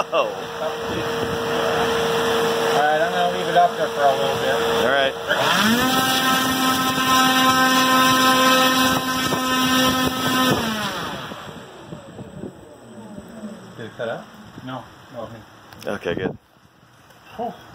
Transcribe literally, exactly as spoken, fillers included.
Alright, I'm going to leave it up there for a little bit. Alright. Did it cut out? No. No. Okay, good. Oh.